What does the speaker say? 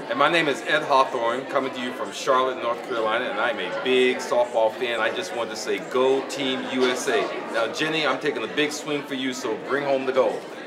And my name is Ed Hawthorne, coming to you from Charlotte, North Carolina, and I'm a big softball fan. I just wanted to say, go Team USA. Now, Jenny, I'm taking a big swing for you, so bring home the gold.